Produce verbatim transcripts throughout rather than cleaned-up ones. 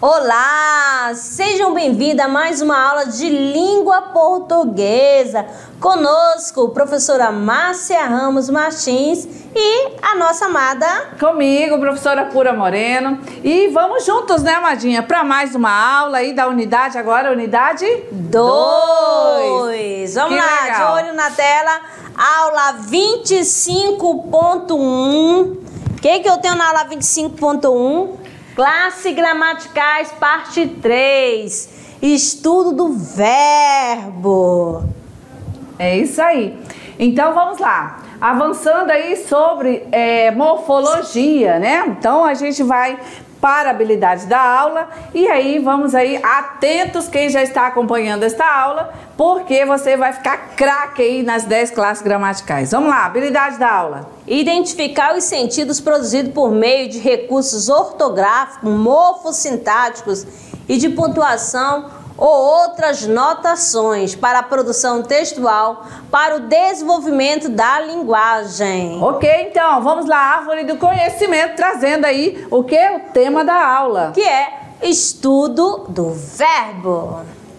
Olá, sejam bem-vindos a mais uma aula de língua portuguesa. Conosco, professora Márcia Ramos Martins e a nossa amada... Comigo, professora Pura Moreno. E vamos juntos, né, amadinha, para mais uma aula aí da unidade, agora unidade dois. Vamos que lá, legal. de olho na tela, aula vinte e cinco ponto um. O que que eu tenho na aula vinte e cinco ponto um? Classe gramaticais, parte três. Estudo do verbo. É isso aí. Então vamos lá. Avançando aí sobre é, morfologia, né? Então a gente vai para a habilidade da aula e aí vamos aí atentos quem já está acompanhando esta aula, porque você vai ficar craque aí nas dez classes gramaticais. Vamos lá, habilidade da aula. Identificar os sentidos produzidos por meio de recursos ortográficos, morfossintáticos e de pontuação ou outras notações para a produção textual para o desenvolvimento da linguagem. Ok, então vamos lá, árvore do conhecimento, trazendo aí o que? O tema da aula. Que é estudo do verbo.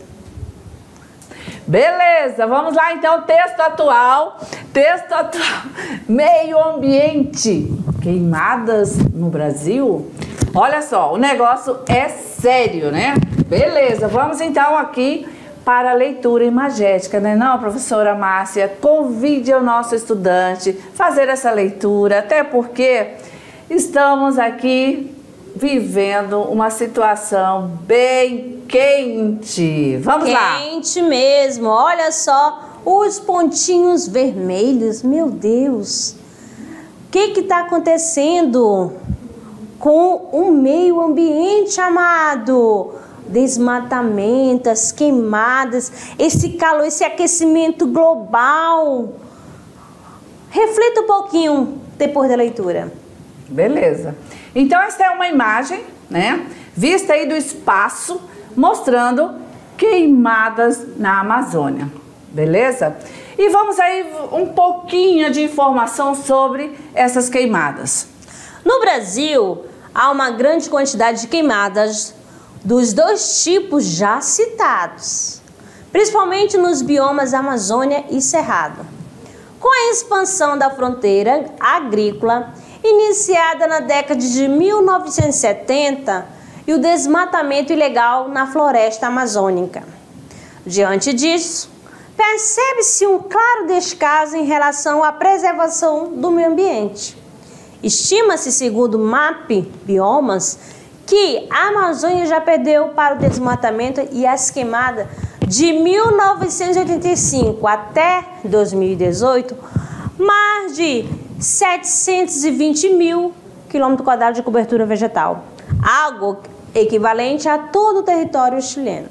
Beleza, vamos lá então, texto atual, texto atual, meio ambiente, queimadas no Brasil? Olha só, o negócio é sério, né? Beleza, vamos então aqui para a leitura imagética, né não, professora Márcia? Convide o nosso estudante a fazer essa leitura, até porque estamos aqui vivendo uma situação bem quente. Vamos lá. Quente mesmo, olha só os pontinhos vermelhos, meu Deus. O que que está acontecendo com o meio ambiente, amado? Desmatamento, as queimadas, esse calor, esse aquecimento global. Reflita um pouquinho depois da leitura. Beleza. Então esta é uma imagem, né, vista aí do espaço, mostrando queimadas na Amazônia. Beleza? E vamos aí um pouquinho de informação sobre essas queimadas. No Brasil, há uma grande quantidade de queimadas dos dois tipos já citados, principalmente nos biomas Amazônia e Cerrado. Com a expansão da fronteira agrícola, iniciada na década de mil novecentos e setenta, e o desmatamento ilegal na floresta amazônica. Diante disso, percebe-se um claro descaso em relação à preservação do meio ambiente. Estima-se, segundo o MAP Biomas, que a Amazônia já perdeu para o desmatamento e as queimadas de mil novecentos e oitenta e cinco até dois mil e dezoito, mais de setecentos e vinte mil quilômetros quadrados de cobertura vegetal, algo equivalente a todo o território chileno.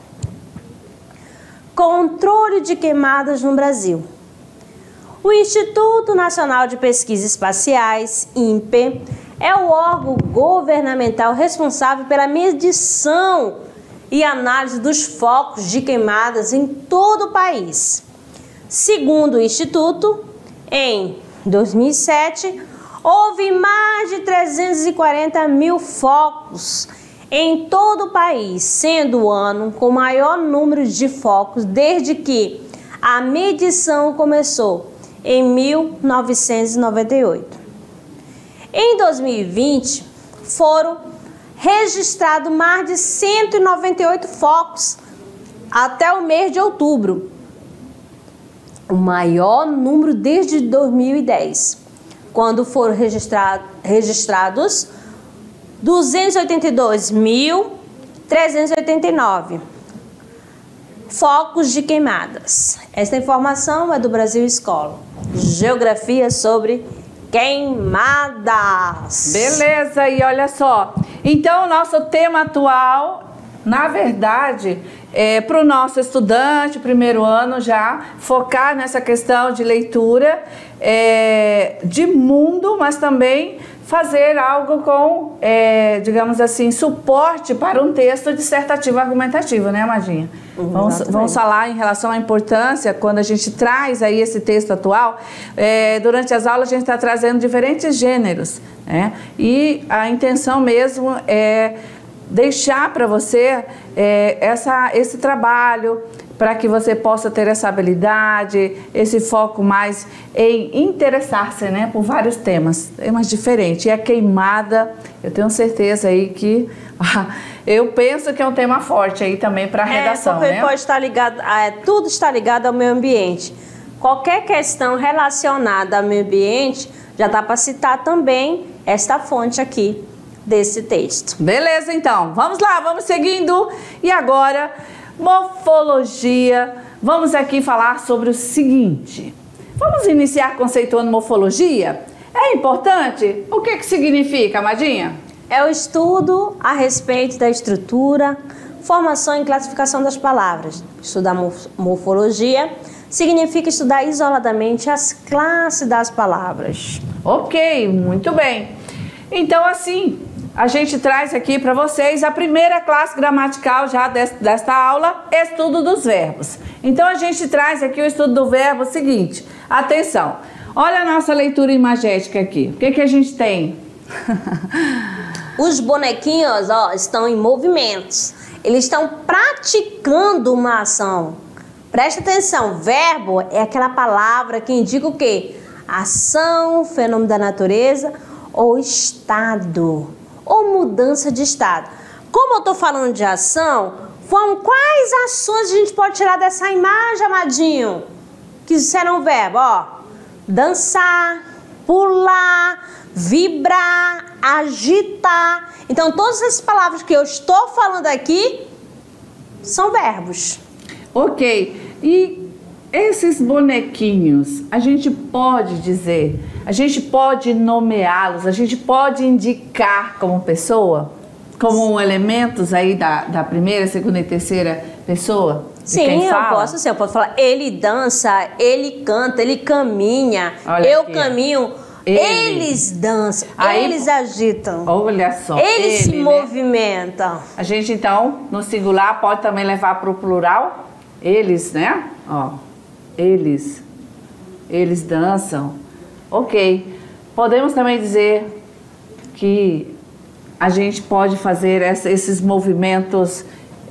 Controle de queimadas no Brasil. O Instituto Nacional de Pesquisas Espaciais, INPE, é o órgão governamental responsável pela medição e análise dos focos de queimadas em todo o país. Segundo o Instituto, em dois mil e sete, houve mais de trezentos e quarenta mil focos em todo o país, sendo o ano com maior número de focos desde que a medição começou em mil novecentos e noventa e oito. Em dois mil e vinte, foram registrados mais de cento e noventa e oito focos até o mês de outubro, o maior número desde dois mil e dez, quando foram registrado, registrados duzentos e oitenta e dois mil trezentos e oitenta e nove focos de queimadas. Esta informação é do Brasil Escola. Geografia sobre queimadas. Beleza, e olha só. Então, o nosso tema atual, na verdade, é para o nosso estudante, primeiro ano já, focar nessa questão de leitura é, de mundo, mas também fazer algo com, é, digamos assim, suporte para um texto dissertativo argumentativo, né, Amadinha? Uhum, vamos, vamos falar em relação à importância, quando a gente traz aí esse texto atual, é, durante as aulas a gente está trazendo diferentes gêneros, né? E a intenção mesmo é deixar para você é, essa, esse trabalho, para que você possa ter essa habilidade, esse foco mais em interessar-se, né, por vários temas, temas diferentes. E a queimada, eu tenho certeza aí que eu penso que é um tema forte aí também para a redação, é, porque né? Pode estar ligado, é, tudo está ligado ao meio ambiente. Qualquer questão relacionada ao meio ambiente já dá para citar também esta fonte aqui desse texto. Beleza, então. Vamos lá, vamos seguindo. E agora, morfologia. Vamos aqui falar sobre o seguinte. Vamos iniciar conceituando morfologia? É importante? O que que significa, Amadinha? É o estudo a respeito da estrutura, formação e classificação das palavras. Estudar morfologia significa estudar isoladamente as classes das palavras. Ok, muito bem. Então, assim, a gente traz aqui para vocês a primeira classe gramatical já desta aula, estudo dos verbos. Então, a gente traz aqui o estudo do verbo seguinte. Atenção, olha a nossa leitura imagética aqui. O que que a gente tem? Os bonequinhos, ó, estão em movimentos. Eles estão praticando uma ação. Presta atenção, verbo é aquela palavra que indica o quê? Ação, fenômeno da natureza ou estado, ou mudança de estado. Como eu estou falando de ação, vamos, quais ações a gente pode tirar dessa imagem, Amadinho? Que serão verbo, ó. Dançar, pular, vibrar, agitar. Então, todas essas palavras que eu estou falando aqui são verbos. Ok, e esses bonequinhos, a gente pode dizer, a gente pode nomeá-los, a gente pode indicar como pessoa, como elementos aí da, da primeira, segunda e terceira pessoa? Sim, eu posso sim, eu posso falar, ele dança, ele canta, ele caminha, Olha eu aqui. caminho, ele. eles dançam, aí, eles agitam. Olha só. Eles ele, se movimentam. Né? A gente então, no singular, pode também levar para o plural. Eles, né? Ó, eles, eles dançam. Ok. Podemos também dizer que a gente pode fazer essa, esses movimentos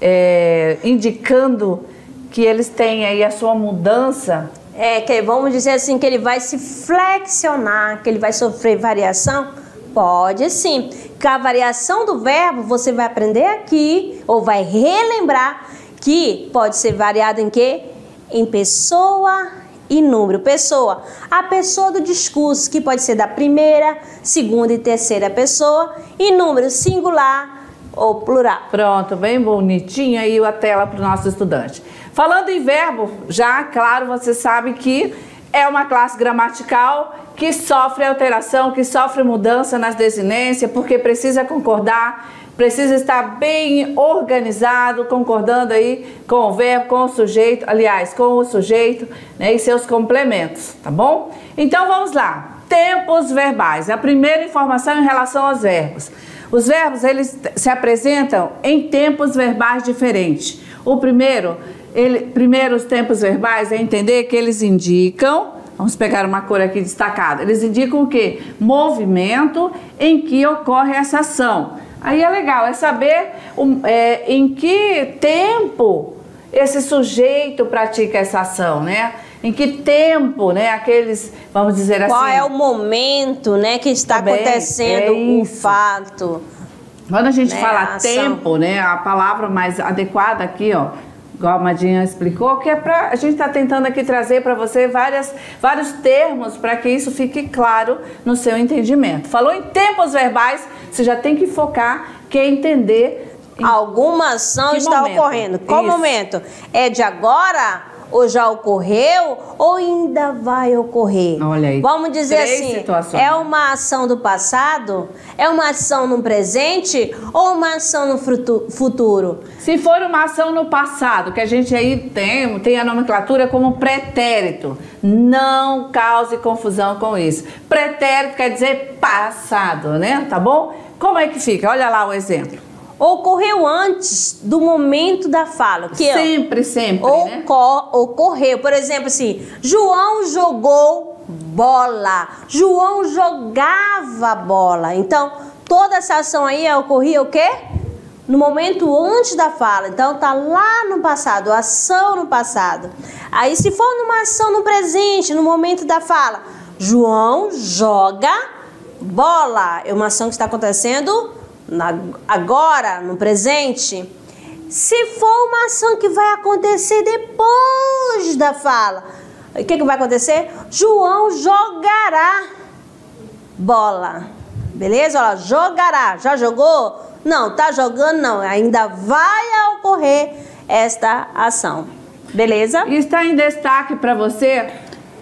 é, indicando que eles têm aí a sua mudança. É, que vamos dizer assim, que ele vai se flexionar, que ele vai sofrer variação? Pode sim. Que a variação do verbo você vai aprender aqui, ou vai relembrar, que pode ser variado em quê? Em pessoa e número. Pessoa, a pessoa do discurso, que pode ser da primeira, segunda e terceira pessoa, e número singular ou plural. Pronto, bem bonitinho aí a tela para o nosso estudante. Falando em verbo, já, claro, você sabe que é uma classe gramatical que sofre alteração, que sofre mudança nas desinências, porque precisa concordar, precisa estar bem organizado, concordando aí com o verbo, com o sujeito, aliás, com o sujeito, né, e seus complementos, tá bom? Então vamos lá, tempos verbais, a primeira informação em relação aos verbos. Os verbos, eles se apresentam em tempos verbais diferentes. O primeiro, ele, primeiro os tempos verbais é entender que eles indicam, vamos pegar uma cor aqui destacada, eles indicam o quê? Movimento em que ocorre essa ação. Aí é legal, é saber um, é, em que tempo esse sujeito pratica essa ação, né? Em que tempo, né? Aqueles, vamos dizer assim... Qual é o momento, né, que está Também, acontecendo o é fato. Quando a gente né, fala a tempo, né? A palavra mais adequada aqui, ó, igual a Madinha explicou, que é pra... A gente está tentando aqui trazer para você várias, vários termos para que isso fique claro no seu entendimento. Falou em tempos verbais, você já tem que focar, que é entender... Alguma ação está momento? ocorrendo. Qual isso. momento? É de agora? Ou já ocorreu? Ou ainda vai ocorrer? Olha aí. Vamos dizer Três assim, situações. É uma ação do passado? É uma ação no presente? Ou uma ação no futuro? Se for uma ação no passado, que a gente aí tem, tem a nomenclatura como pretérito, não cause confusão com isso. Pretérito quer dizer passado, né? Tá bom? Como é que fica? Olha lá o exemplo. Ocorreu antes do momento da fala. Que sempre, sempre, né? Ocorreu. Por exemplo, assim, João jogou bola. João jogava bola. Então, toda essa ação aí ocorria o quê? no momento antes da fala. Então, tá lá no passado, ação no passado. Aí, se for numa ação no presente, no momento da fala, João joga bola. É uma ação que está acontecendo na, agora, no presente. Se for uma ação que vai acontecer depois da fala, o que, que vai acontecer? João jogará bola. Beleza? Olha, jogará. Já jogou? Não, tá jogando não. Ainda vai ocorrer esta ação. Beleza? Está em destaque para você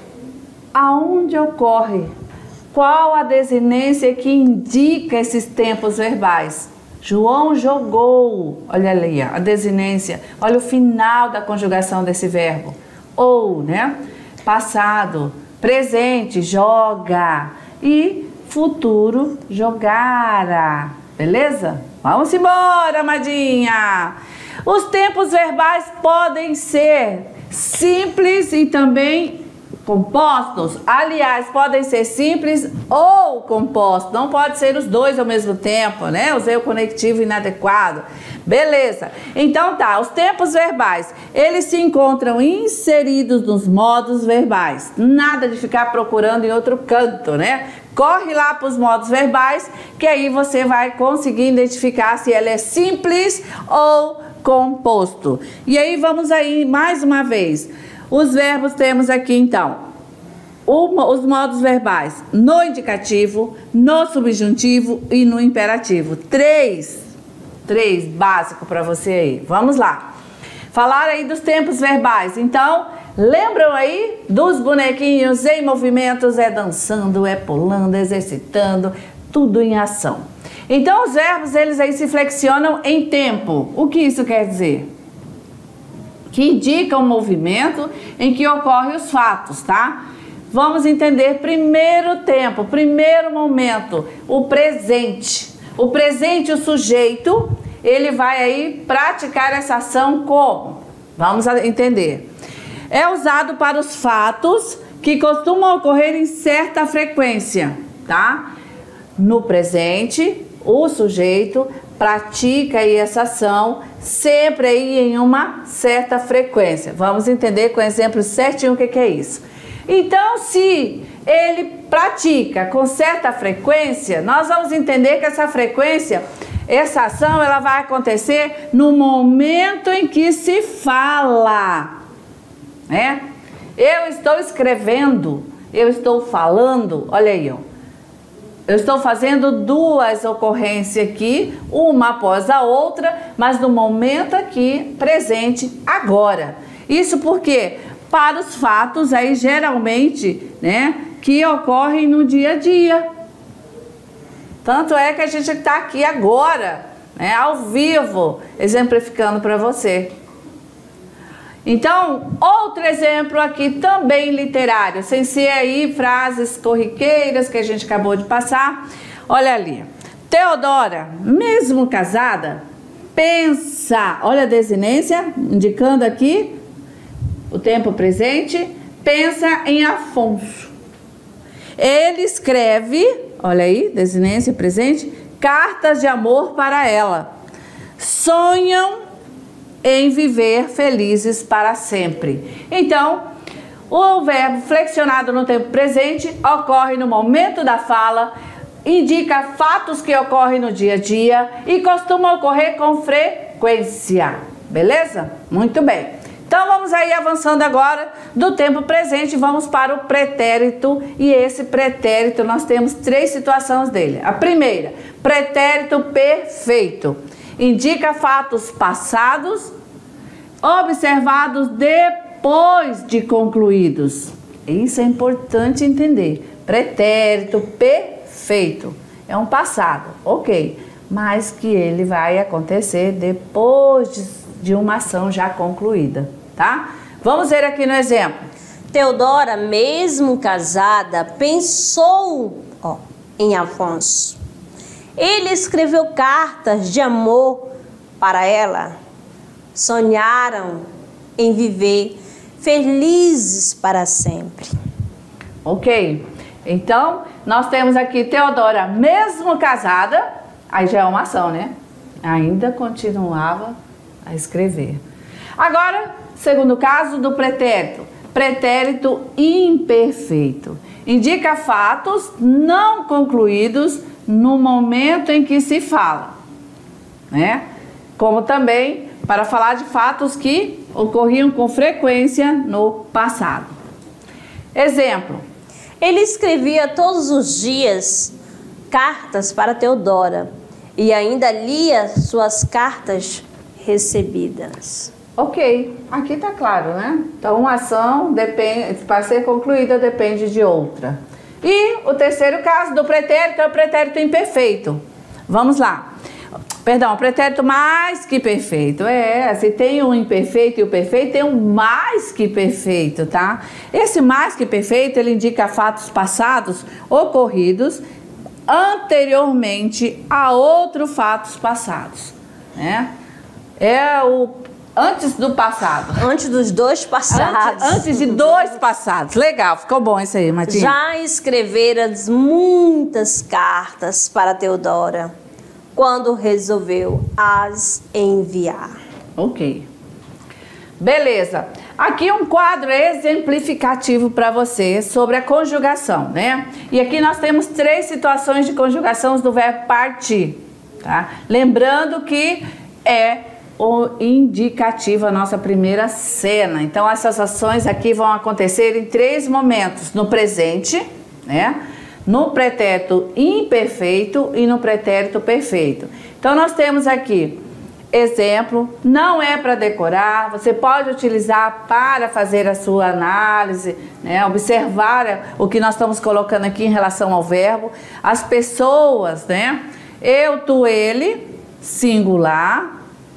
aonde ocorre. Qual a desinência que indica esses tempos verbais? João jogou. Olha ali, a desinência. Olha o final da conjugação desse verbo. Ou, né? Passado, presente, joga. E futuro, jogara. Beleza? Vamos embora, amadinha! Os tempos verbais podem ser simples e também compostos. Aliás, podem ser simples ou compostos. Não pode ser os dois ao mesmo tempo, né? Usei o conectivo inadequado. Beleza. Então tá, os tempos verbais, eles se encontram inseridos nos modos verbais. Nada de ficar procurando em outro canto, né? Corre lá para os modos verbais, que aí você vai conseguir identificar se ela é simples ou composto. E aí vamos aí mais uma vez. Os verbos temos aqui então, os modos verbais no indicativo, no subjuntivo e no imperativo. Três, três básico para você aí. Vamos lá. Falar aí dos tempos verbais. Então, lembram aí dos bonequinhos em movimentos? É dançando, é pulando, exercitando, tudo em ação. Então, os verbos, eles aí se flexionam em tempo. O que isso quer dizer? Que indica um movimento em que ocorrem os fatos, tá? Vamos entender primeiro tempo, primeiro momento, o presente. O presente, o sujeito, ele vai aí praticar essa ação como? Vamos entender. É usado para os fatos que costumam ocorrer em certa frequência, tá? No presente, o sujeito pratica aí essa ação sempre aí em uma certa frequência. Vamos entender com exemplo certinho o que, que é isso. Então, se ele pratica com certa frequência, nós vamos entender que essa frequência, essa ação, ela vai acontecer no momento em que se fala, né? Eu estou escrevendo, eu estou falando, olha aí, ó. Eu estou fazendo duas ocorrências aqui, uma após a outra, mas no momento aqui, presente, agora. Isso porque para os fatos aí geralmente, né, que ocorrem no dia a dia. Tanto é que a gente está aqui agora, né, ao vivo, exemplificando para você. Então, outro exemplo aqui também literário, sem ser aí frases corriqueiras que a gente acabou de passar. Olha ali, Teodora, mesmo casada, pensa, olha a desinência, indicando aqui o tempo presente, pensa em Afonso. Ele escreve, olha aí, desinência presente, cartas de amor para ela. Sonham em viver felizes para sempre. Então, o verbo flexionado no tempo presente ocorre no momento da fala, indica fatos que ocorrem no dia a dia e costuma ocorrer com frequência. Beleza? Muito bem. Então, vamos aí avançando agora do tempo presente, vamos para o pretérito, e esse pretérito nós temos três situações dele. A primeira, pretérito perfeito. Indica fatos passados observados depois de concluídos. Isso é importante entender. Pretérito perfeito é um passado, ok, mas que ele vai acontecer depois de, de uma ação já concluída, tá? Vamos ver aqui no exemplo. Teodora, mesmo casada, pensou ó, em Afonso. Ele escreveu cartas de amor para ela. Sonharam em viver felizes para sempre. Ok, então nós temos aqui Teodora, mesmo casada, aí já é uma ação, né? Ainda continuava a escrever. Agora, segundo caso do pretérito. Pretérito imperfeito. Indica fatos não concluídos no momento em que se fala, né? Como também para falar de fatos que ocorriam com frequência no passado. Exemplo. Ele escrevia todos os dias cartas para Teodora e ainda lia suas cartas recebidas. Ok, aqui tá claro, né? Então, uma ação depende, para ser concluída depende de outra. E o terceiro caso do pretérito é o pretérito imperfeito. Vamos lá. Perdão, pretérito mais que perfeito. É, se tem um imperfeito e o perfeito, tem um mais que perfeito, tá? Esse mais que perfeito, ele indica fatos passados ocorridos anteriormente a outros fatos passados, né? É o antes do passado. Antes dos dois passados. Antes, antes de dois passados. Legal, ficou bom isso aí, Martinha. Já escreveras muitas cartas para Teodora, quando resolveu as enviar. Ok. Beleza. Aqui um quadro exemplificativo para você sobre a conjugação, né? E aqui nós temos três situações de conjugação do verbo partir, tá? Lembrando que é o indicativo, a nossa primeira cena. Então, essas ações aqui vão acontecer em três momentos. No presente, né? No pretérito imperfeito e no pretérito perfeito. Então, nós temos aqui, exemplo, não é para decorar, você pode utilizar para fazer a sua análise, né? Observar o que nós estamos colocando aqui em relação ao verbo. As pessoas, né? Eu, tu, ele, singular.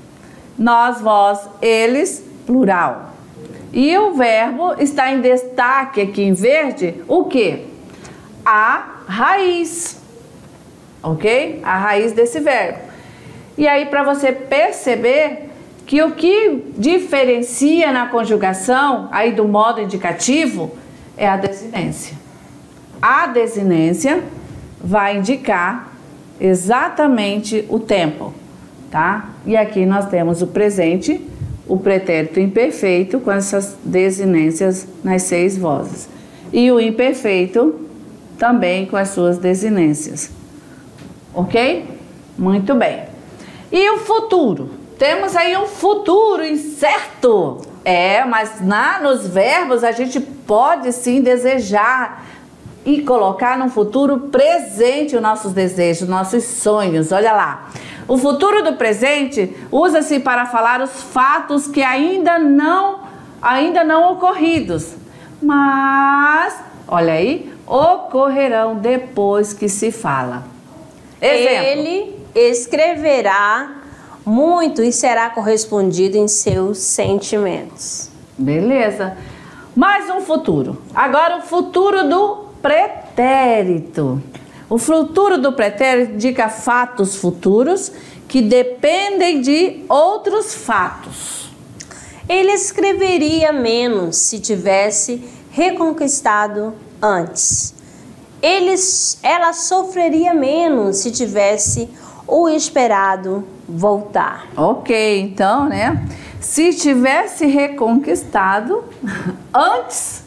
Nós, vós, eles, plural. E o verbo está em destaque aqui em verde, o quê? A raiz, ok? A raiz desse verbo. E aí, para você perceber que o que diferencia na conjugação, aí do modo indicativo, é a desinência. A desinência vai indicar exatamente o tempo. Tá? E aqui nós temos o presente, o pretérito imperfeito com essas desinências nas seis vozes. E o imperfeito também com as suas desinências. Ok? Muito bem. E o futuro? Temos aí um futuro incerto. É, mas na, nos verbos a gente pode sim desejar e colocar no futuro presente os nossos desejos, nossos sonhos. Olha lá. O futuro do presente usa-se para falar os fatos que ainda não, ainda não ocorridos, mas, olha aí, ocorrerão depois que se fala. Exemplo. Ele escreverá muito e será correspondido em seus sentimentos. Beleza. Mais um futuro. Agora o futuro do pretérito. O futuro do pretérito indica fatos futuros que dependem de outros fatos. Ele escreveria menos se tivesse reconquistado antes. Ele, ela sofreria menos se tivesse o esperado voltar. Ok, então, né? Se tivesse reconquistado antes,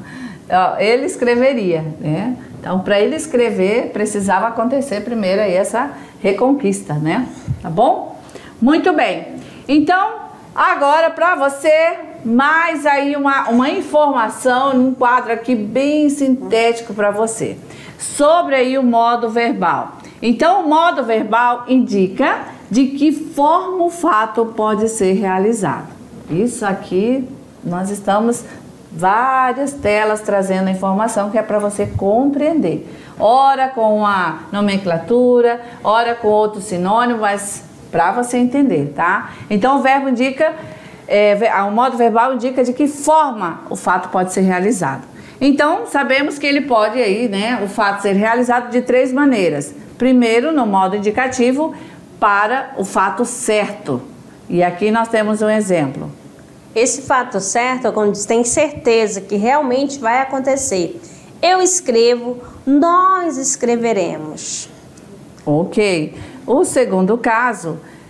ele escreveria, né? Então, para ele escrever, precisava acontecer primeiro aí essa reconquista, né? Tá bom? Muito bem. Então, agora para você, mais aí uma, uma informação, um quadro aqui bem sintético para você, sobre aí o modo verbal. Então, o modo verbal indica de que forma o fato pode ser realizado. Isso aqui, nós estamos várias telas trazendo a informação que é para você compreender. Ora com a nomenclatura, ora com outro sinônimo, mas para você entender, tá? Então, o verbo indica, é, o modo verbal indica de que forma o fato pode ser realizado. Então, sabemos que ele pode aí, né, o fato ser realizado de três maneiras. Primeiro, no modo indicativo, para o fato certo. E aqui nós temos um exemplo. Esse fato certo é quando tem certeza que realmente vai acontecer. Eu escrevo, nós escreveremos. Ok. O segundo caso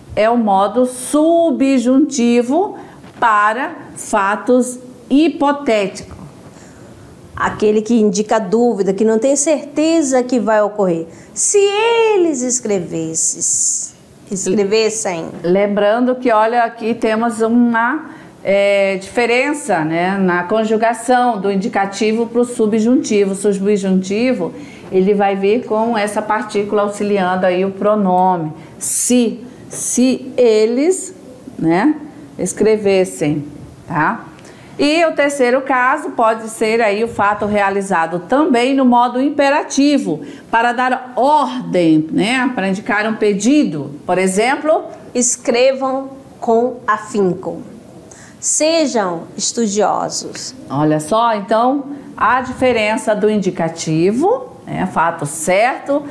é o modo subjuntivo para fatos hipotéticos. Aquele que indica dúvida, que não tem certeza que vai ocorrer. Se eles escrevesses, escrevessem. Lembrando que, olha, aqui temos uma é, diferença, né, na conjugação do indicativo para o subjuntivo. O subjuntivo, ele vai vir com essa partícula auxiliando aí o pronome. Se, se eles, né, escrevessem, tá? E o terceiro caso pode ser aí o fato realizado também no modo imperativo, para dar ordem, né, para indicar um pedido. Por exemplo, escrevam com afinco. Sejam estudiosos. Olha só, então, a diferença do indicativo, né, fato certo.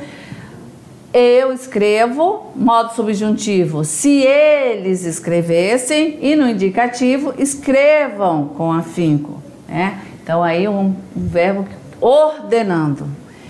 Eu escrevo, modo subjuntivo, se eles escrevessem, e no indicativo, escrevam com afinco, né? Então, aí um, um verbo ordenando.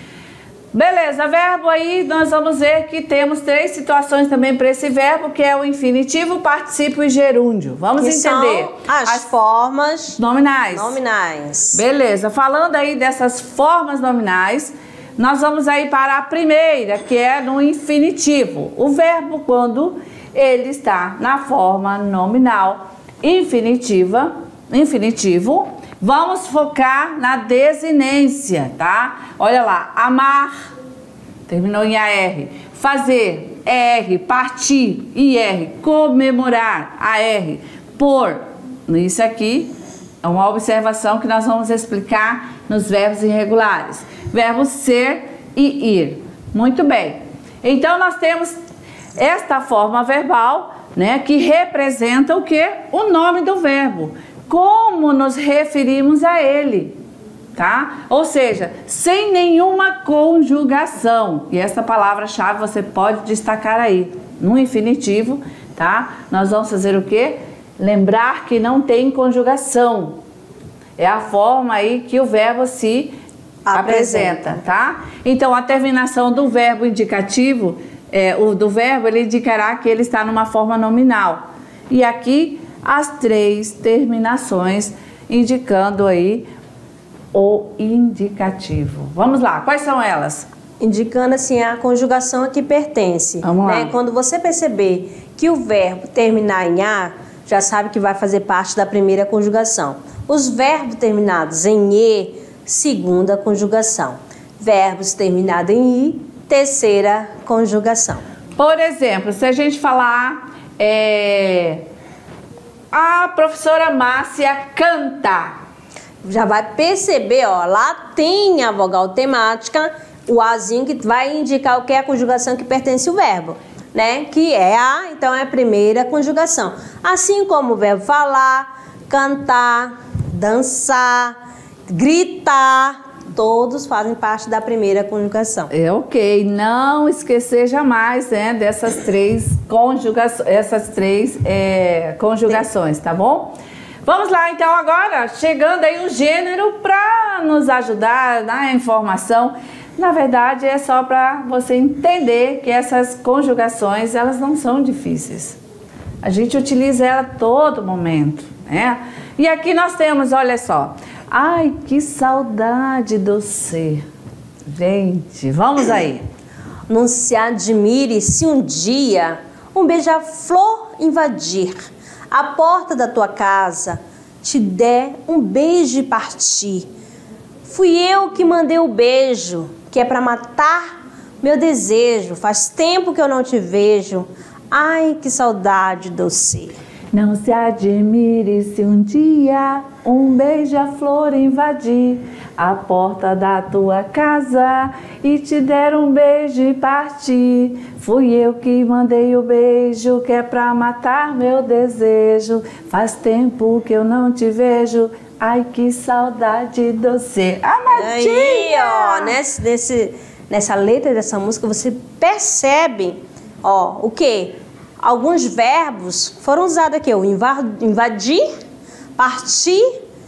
Beleza, verbo aí, nós vamos ver que temos três situações também para esse verbo, que é o infinitivo, particípio e gerúndio. Vamos que entender são as, as formas nominais. nominais. Beleza, falando aí dessas formas nominais, nós vamos aí para a primeira, que é no infinitivo. O verbo quando ele está na forma nominal infinitiva, infinitivo. Vamos focar na desinência, tá? Olha lá, amar, terminou em A R. Fazer, R. Partir, I R. Comemorar, A R. Por, isso aqui é uma observação que nós vamos explicar nos verbos irregulares. Verbo ser e ir. Muito bem. Então, nós temos esta forma verbal, né, que representa o quê? O nome do verbo. Como nos referimos a ele, tá? Ou seja, sem nenhuma conjugação. E essa palavra-chave você pode destacar aí. No infinitivo, tá? Nós vamos fazer o quê? Lembrar que não tem conjugação. É a forma aí que o verbo se apresenta, tá? Então, a terminação do verbo indicativo, é, o do verbo, ele indicará que ele está numa forma nominal. E aqui, as três terminações indicando aí o indicativo. Vamos lá, quais são elas? Indicando assim a conjugação a que pertence. Vamos lá. Né? Quando você perceber que o verbo terminar em A, já sabe que vai fazer parte da primeira conjugação. Os verbos terminados em E, segunda conjugação. Verbos terminados em I, terceira conjugação. Por exemplo, se a gente falar é, a professora Márcia canta. Já vai perceber, ó, lá tem a vogal temática, o Azinho que vai indicar o que é a conjugação que pertence ao verbo, né? Que é a, então é a primeira conjugação. Assim como o verbo falar, cantar, dançar, gritar, todos fazem parte da primeira conjugação. É ok, não esquecer jamais, né, dessas três conjugações, essas três é, conjugações, tá bom? Vamos lá então agora, chegando aí o gênero para nos ajudar na informação. Na verdade é só para você entender que essas conjugações, elas não são difíceis. A gente utiliza ela a todo momento, né? E aqui nós temos, olha só, ai, que saudade do ser. Gente, vamos aí. Não se admire se um dia um beija-flor invadir a porta da tua casa, te der um beijo e partir. Fui eu que mandei o beijo, que é para matar meu desejo. Faz tempo que eu não te vejo. Ai, que saudade do ser. Não se admire se um dia um beija-flor invadir a porta da tua casa e te der um beijo e partir. Fui eu que mandei o beijo, que é pra matar meu desejo. Faz tempo que eu não te vejo. Ai, que saudade do ser. Amadinha! Aí, ó, nesse, nesse, nessa letra dessa música você percebe, ó, o quê? Alguns verbos foram usados aqui, o invadir, partir,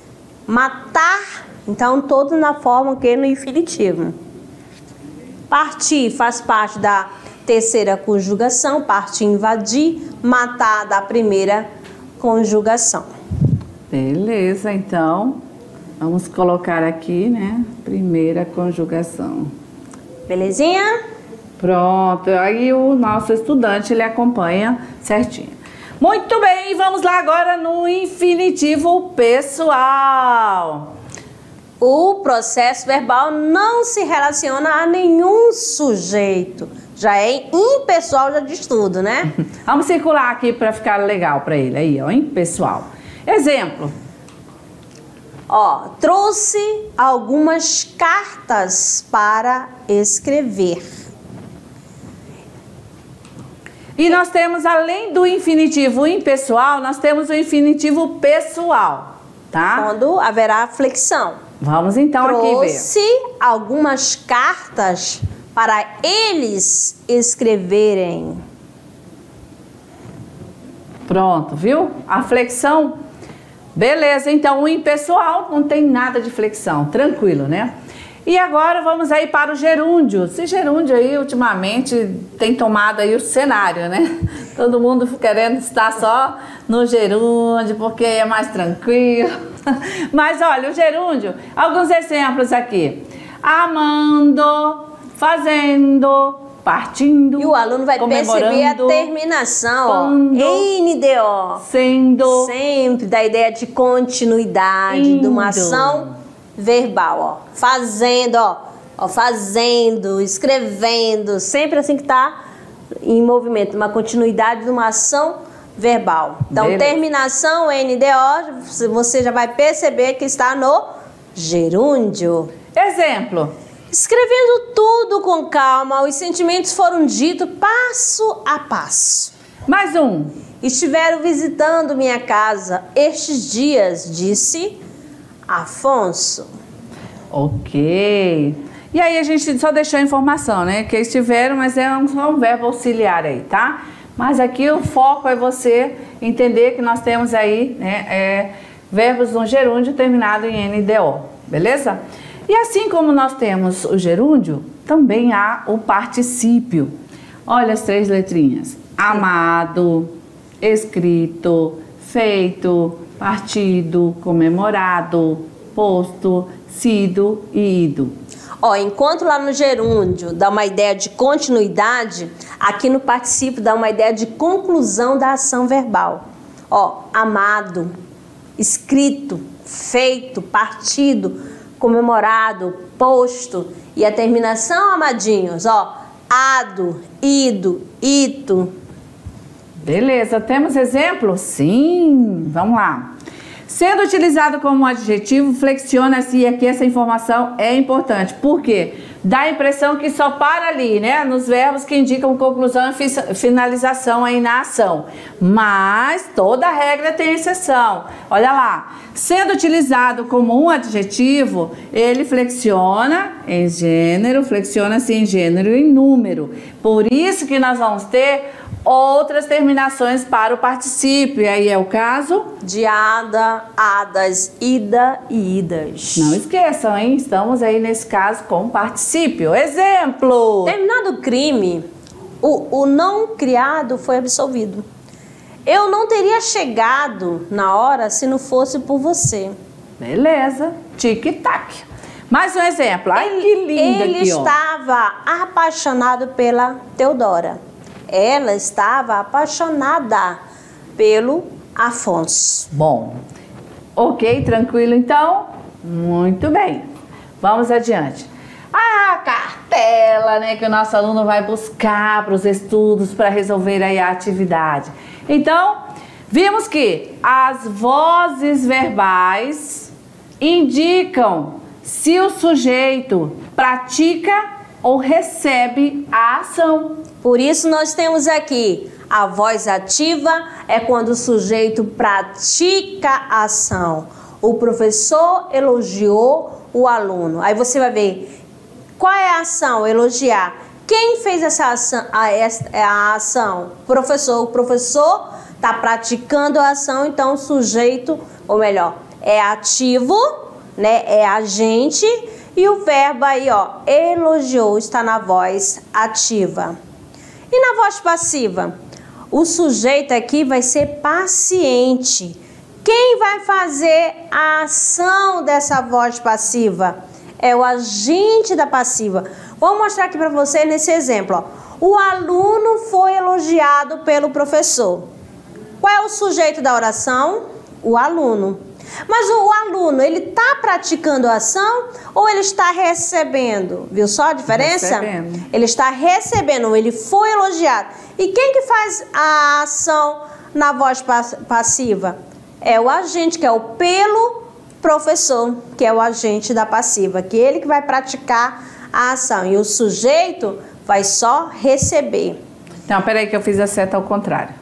matar, então todo na forma que no infinitivo. Partir faz parte da terceira conjugação, parte invadir, matar da primeira conjugação. Beleza, então, vamos colocar aqui, né, primeira conjugação. Belezinha? Pronto, aí o nosso estudante, ele acompanha certinho. Muito bem, vamos lá agora no infinitivo pessoal. O processo verbal não se relaciona a nenhum sujeito. Já é impessoal, já diz tudo, né? Vamos circular aqui para ficar legal para ele. Aí, ó, impessoal. Exemplo. Ó, trouxe algumas cartas para escrever. E nós temos, além do infinitivo impessoal, nós temos o infinitivo pessoal, tá? Quando haverá flexão. Vamos então aqui ver. Trouxe algumas cartas para eles escreverem. Pronto, viu? A flexão. Beleza, então o impessoal não tem nada de flexão, tranquilo, né? E agora vamos aí para o gerúndio. Esse gerúndio aí, ultimamente, tem tomado aí o cenário, né? Todo mundo querendo estar só no gerúndio, porque é mais tranquilo. Mas olha, o gerúndio, alguns exemplos aqui. Amando, fazendo, partindo, E o aluno vai perceber a terminação, ó, N D O. Sendo. Sempre da ideia de continuidade Indo. de uma ação verbal, ó. Fazendo, ó. ó. Fazendo, escrevendo. Sempre assim que tá em movimento. Uma continuidade de uma ação verbal. Então, Beleza. terminação, N D O, você já vai perceber que está no gerúndio. Exemplo. Escrevendo tudo com calma, os sentimentos foram ditos passo a passo. Mais um. Estiveram visitando minha casa estes dias, disse Afonso. Ok. E aí a gente só deixou a informação, né? Que estiveram, mas é um, só um verbo auxiliar aí, tá? Mas aqui o foco é você entender que nós temos aí, né, é, verbos no gerúndio terminado em N D O, beleza? E assim como nós temos o gerúndio, também há o particípio. Olha as três letrinhas. Amado, escrito, feito, partido, comemorado, posto, sido e ido. Ó, enquanto lá no gerúndio dá uma ideia de continuidade, aqui no particípio dá uma ideia de conclusão da ação verbal. Ó, amado, escrito, feito, partido, comemorado, posto, e a terminação, amadinhos, ó, ado, ido, ito. Beleza, temos exemplo? Sim, vamos lá. Sendo utilizado como adjetivo, flexiona-se, e aqui essa informação é importante. Por quê? Dá a impressão que só para ali, né? Nos verbos que indicam conclusão e finalização aí na ação. Mas toda regra tem exceção. Olha lá. Sendo utilizado como um adjetivo, ele flexiona em gênero, flexiona-se em gênero e em número. Por isso que nós vamos ter outras terminações para o particípio. E aí é o caso de ada, adas, ida e idas. Não esqueçam, hein? Estamos aí nesse caso com particípio. Exemplo. Terminado o crime, o, o não criado foi absolvido. Eu não teria chegado na hora se não fosse por você. Beleza. Tic-tac. Mais um exemplo. Ai, Ele, que lindo ele aqui, ó. estava apaixonado pela Teodora. Ela estava apaixonada pelo Afonso. Bom, ok, tranquilo então? Muito bem. Vamos adiante. A cartela, né, que o nosso aluno vai buscar para os estudos para resolver aí a atividade. Então, vimos que as vozes verbais indicam se o sujeito pratica ou recebe a ação. Por isso nós temos aqui a voz ativa, é quando o sujeito pratica a ação. O professor elogiou o aluno. Aí você vai ver qual é a ação, elogiar. Quem fez essa ação? A, a ação? O professor. O professor está praticando a ação, então o sujeito, ou melhor, é ativo, né? É agente. E o verbo aí, ó, elogiou, está na voz ativa. E na voz passiva? O sujeito aqui vai ser paciente. Quem vai fazer a ação dessa voz passiva? É o agente da passiva. Vou mostrar aqui para você nesse exemplo. Ó. O aluno foi elogiado pelo professor. Qual é o sujeito da oração? O aluno. Mas o aluno, ele está praticando a ação ou ele está recebendo? Viu só a diferença? Recebendo. Ele está recebendo, ele foi elogiado. E quem que faz a ação na voz passiva? É o agente, que é o pelo professor, que é o agente da passiva, que é ele que vai praticar a ação. E o sujeito vai só receber. Então, peraí que eu fiz a seta ao contrário.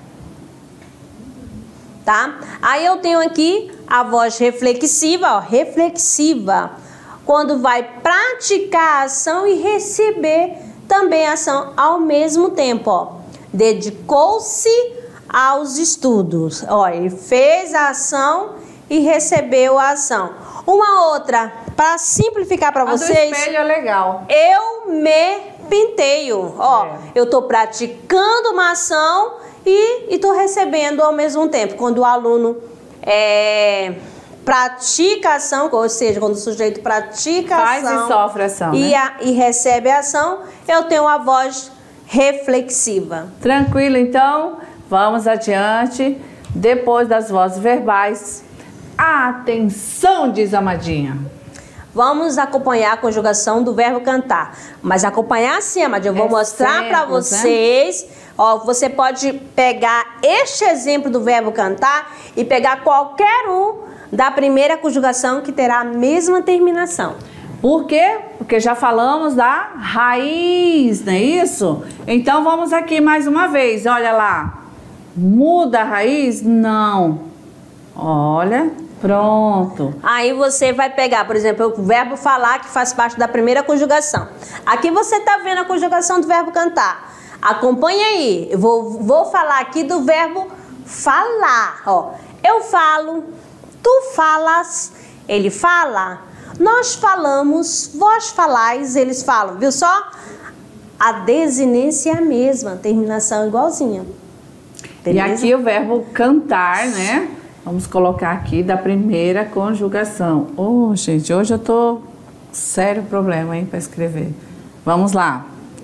Tá? Aí eu tenho aqui a voz reflexiva, ó, reflexiva, quando vai praticar a ação e receber também a ação ao mesmo tempo, ó. Dedicou-se aos estudos, ó, ele fez a ação e recebeu a ação. Uma outra, para simplificar para vocês. A do espelho é legal. Eu me penteio, ó, é. Eu tô praticando uma ação e estou recebendo ao mesmo tempo. Quando o aluno é, pratica a ação, ou seja, quando o sujeito pratica a Faz ação, e sofre a ação, e, né? a, e recebe a ação, eu tenho a voz reflexiva. Tranquilo, então, vamos adiante. Depois das vozes verbais, atenção, diz a Amadinha. Vamos acompanhar a conjugação do verbo cantar. Mas acompanhar sim, Amadinha, eu vou é mostrar para vocês. Né? Ó, você pode pegar este exemplo do verbo cantar e pegar qualquer um da primeira conjugação que terá a mesma terminação. Por quê? Porque já falamos da raiz, não é isso? Então vamos aqui mais uma vez, olha lá. Muda a raiz? Não. Olha, pronto. Aí você vai pegar, por exemplo, o verbo falar, que faz parte da primeira conjugação. Aqui você está vendo a conjugação do verbo cantar. Acompanha aí, eu vou, vou falar aqui do verbo falar. Ó, eu falo, tu falas, ele fala, nós falamos, vós falais, eles falam. Viu só? A desinência é a mesma, terminação igualzinha. Beleza? E aqui o verbo cantar, né? Vamos colocar aqui da primeira conjugação. Oh, gente, hoje eu tô sério problema, hein, para escrever. Vamos lá.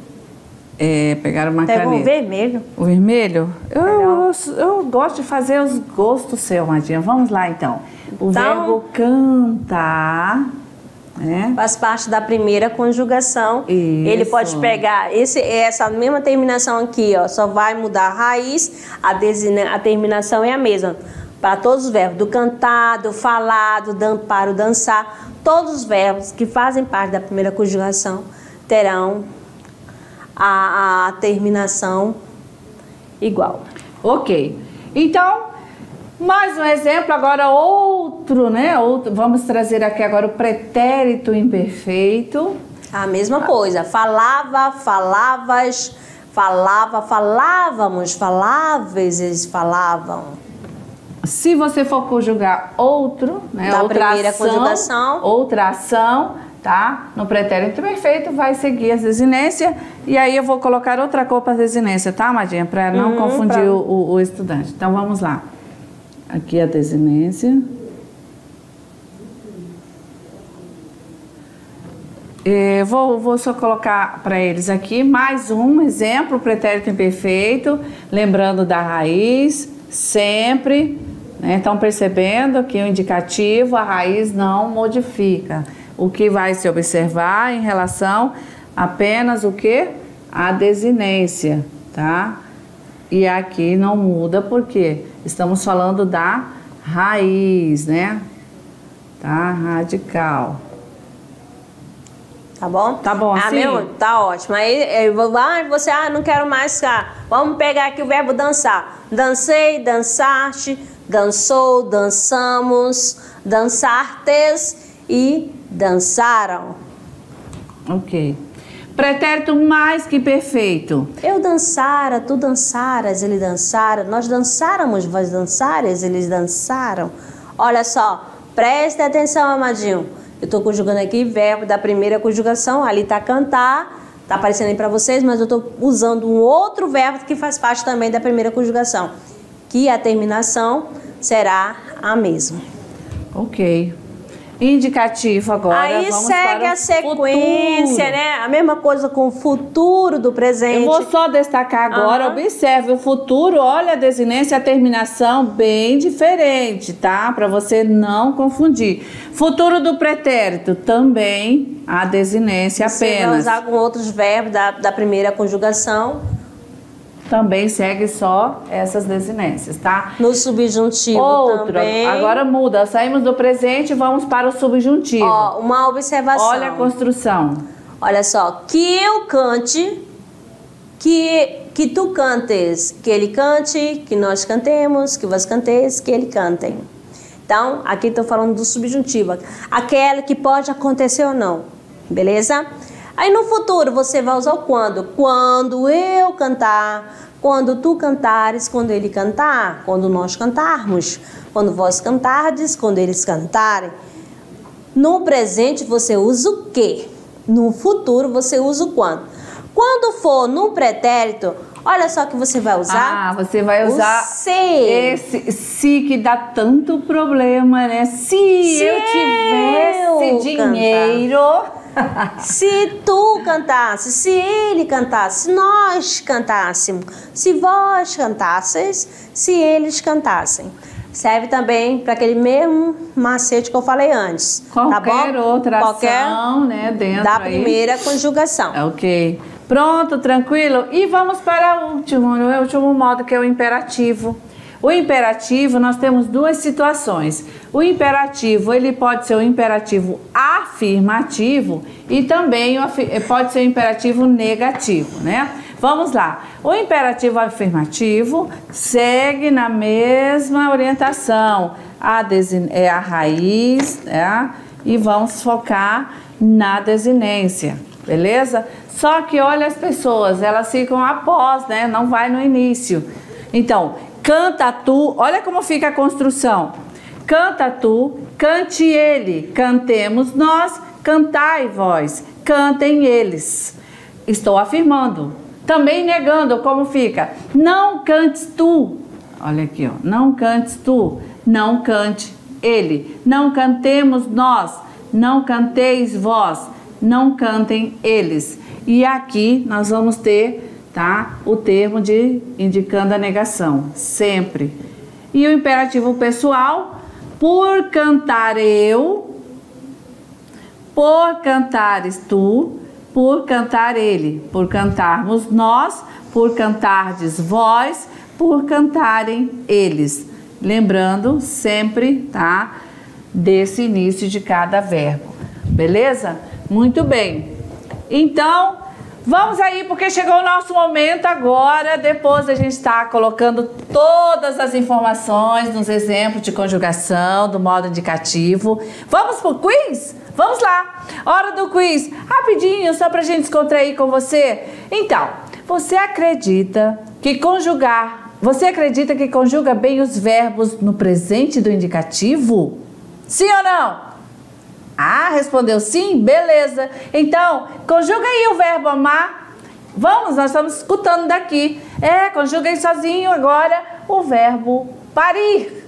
É, pegar uma Pega caneta. o vermelho. O vermelho? Eu, eu, eu gosto de fazer os gostos seus, Madinha. Vamos lá, então. O então, verbo cantar, né? Faz parte da primeira conjugação. Isso. Ele pode pegar esse, essa mesma terminação aqui, ó. Só vai mudar a raiz, a, designa, a terminação é a mesma. Para todos os verbos, do cantar, do falar, do dampar, do dançar. Todos os verbos que fazem parte da primeira conjugação terão A, a terminação igual. Ok. Então, mais um exemplo, agora outro, né? Outro, vamos trazer aqui agora o pretérito imperfeito. A mesma coisa. Falava, falavas, falava, falávamos, faláveis, eles falavam. Se você for conjugar outro, né? Da outra primeira ação, conjugação. Outra ação, tá? No pretérito perfeito vai seguir as desinências e aí eu vou colocar outra cor para desinência, tá, Amadinha? Para não hum, confundir pra... o, o estudante. Então vamos lá. Aqui a desinência. É, vou, vou só colocar para eles aqui mais um exemplo, pretérito imperfeito, lembrando da raiz, sempre, né? Estão percebendo que o indicativo, a raiz não modifica. O que vai se observar em relação apenas o que? A desinência, tá? E aqui não muda porque estamos falando da raiz, né? Tá? Radical. Tá bom? Tá bom, ah, sim? Meu, tá ótimo. Aí eu vou, ah, você, ah, não quero mais ficar. Vamos pegar aqui o verbo dançar. Dancei, dançaste, dançou, dançamos, dançartes e dançaram. Ok. Pretérito mais que perfeito. Eu dançara, tu dançaras, ele dançara. Nós dançáramos, vós dançares, eles dançaram. Olha só, preste atenção, amadinho. Eu estou conjugando aqui verbo da primeira conjugação. Ali está cantar, Tá aparecendo aí para vocês, mas eu estou usando um outro verbo que faz parte também da primeira conjugação, que a terminação será a mesma. Ok. Indicativo agora. Aí vamos segue para a sequência, futuro. né? A mesma coisa com o futuro do presente. Eu vou só destacar agora, Uhum. observe o futuro, olha a desinência e a terminação bem diferente, tá? Para você não confundir. Futuro do pretérito, também a desinência Você vai apenas. usar com outros verbos da, da primeira conjugação. Também segue só essas desinências, tá? No subjuntivo Outro, também. agora muda, saímos do presente e vamos para o subjuntivo. Ó, uma observação. Olha a construção. Olha só, que eu cante, que, que tu cantes, que ele cante, que nós cantemos, que vós canteis, que ele cantem. Então, aqui estou falando do subjuntivo, aquela que pode acontecer ou não, beleza? Aí no futuro você vai usar o quando. Quando eu cantar, quando tu cantares, quando ele cantar, quando nós cantarmos, quando vós cantardes, quando eles cantarem. No presente você usa o que? No futuro você usa o quando. Quando for no pretérito, olha só que você vai usar. Ah, você vai usar o se. esse se que dá tanto problema, né? Se, Se eu tivesse eu dinheiro... Se tu cantasse, se ele cantasse, se nós cantássemos, se vós cantasseis, se eles cantassem. Serve também para aquele mesmo macete que eu falei antes. Qualquer tá bom? outra Qualquer ação, né, dentro da aí. primeira conjugação. Ok. Pronto, tranquilo? E vamos para o último, o último modo, que é o imperativo. O imperativo, nós temos duas situações. O imperativo, ele pode ser um imperativo afirmativo e também pode ser um imperativo negativo, né? Vamos lá. O imperativo afirmativo segue na mesma orientação. A desin... é a raiz, né? E vamos focar na desinência, beleza? Só que olha as pessoas, elas ficam após, né? Não vai no início. Então, canta tu, olha como fica a construção. Canta tu, cante ele, cantemos nós, cantai vós, cantem eles. Estou afirmando. Também negando, como fica? Não cantes tu. Olha aqui, ó. Não cantes tu, não cante ele. Não cantemos nós, não canteis vós, não cantem eles. E aqui nós vamos ter, tá, o termo de indicando a negação, sempre. E o imperativo pessoal, por cantar eu, por cantares tu, por cantar ele, por cantarmos nós, por cantardes vós, por cantarem eles. Lembrando sempre, tá, desse início de cada verbo. Beleza? Muito bem. Então, vamos aí, porque chegou o nosso momento agora, depois a gente está colocando todas as informações nos exemplos de conjugação, do modo indicativo. Vamos pro quiz? Vamos lá! Hora do quiz! Rapidinho, só pra gente descontrair com você. Então, você acredita que conjugar, você acredita que conjuga bem os verbos no presente do indicativo? Sim ou não? Ah, respondeu sim? Beleza. Então, conjuga aí o verbo amar. Vamos, nós estamos escutando daqui. É, conjuga aí sozinho agora o verbo parir.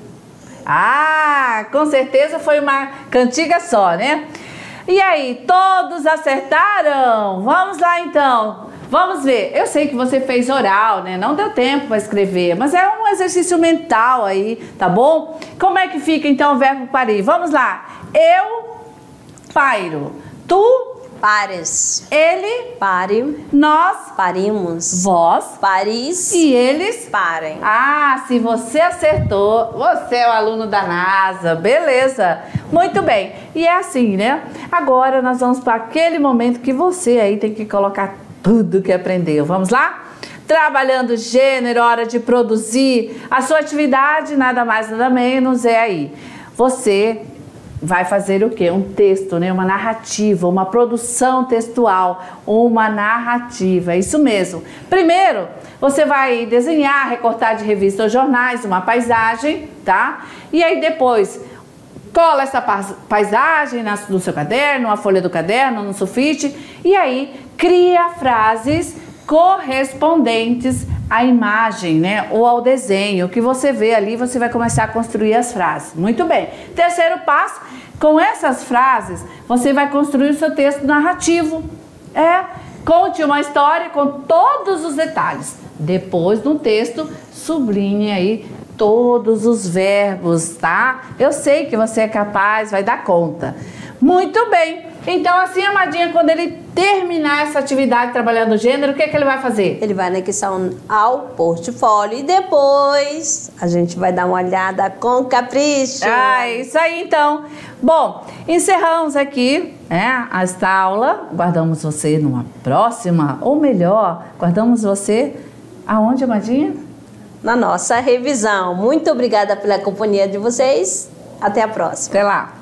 Ah, com certeza foi uma cantiga só, né? E aí, todos acertaram? Vamos lá então. Vamos ver. Eu sei que você fez oral, né? Não deu tempo para escrever, mas é um exercício mental aí, tá bom? Como é que fica então o verbo parir? Vamos lá. Eu pairo, tu Pares. ele, Pare. nós, Parimos. vós Paris. e eles. Parem. Ah, se você acertou, você é o aluno da NASA, beleza? Muito bem, e é assim, né? Agora nós vamos para aquele momento que você aí tem que colocar tudo que aprendeu. Vamos lá? Trabalhando gênero, hora de produzir. A sua atividade, nada mais, nada menos, é aí. Você vai fazer o quê? Um texto, né? Uma narrativa, uma produção textual, uma narrativa, isso mesmo. Primeiro, você vai desenhar, recortar de revista ou jornais, uma paisagem, tá? E aí depois, cola essa paisagem no seu caderno, a folha do caderno, no sulfite, e aí cria frases correspondentes à imagem, né, ou ao desenho que você vê ali. Você vai começar a construir as frases. Muito bem. Terceiro passo, com essas frases, você vai construir o seu texto narrativo. É, conte uma história com todos os detalhes. Depois, no texto, sublinhe aí todos os verbos, tá? Eu sei que você é capaz, vai dar conta. Muito bem. Então, assim, Amadinha, quando ele terminar essa atividade trabalhando o gênero, o que é que ele vai fazer? Ele vai anexar ao portfólio e depois a gente vai dar uma olhada com capricho. Ah, isso aí, então. Bom, encerramos aqui, né, esta aula. Guardamos você numa próxima, ou melhor, guardamos você aonde, Amadinha? Na nossa revisão. Muito obrigada pela companhia de vocês. Até a próxima. Até lá.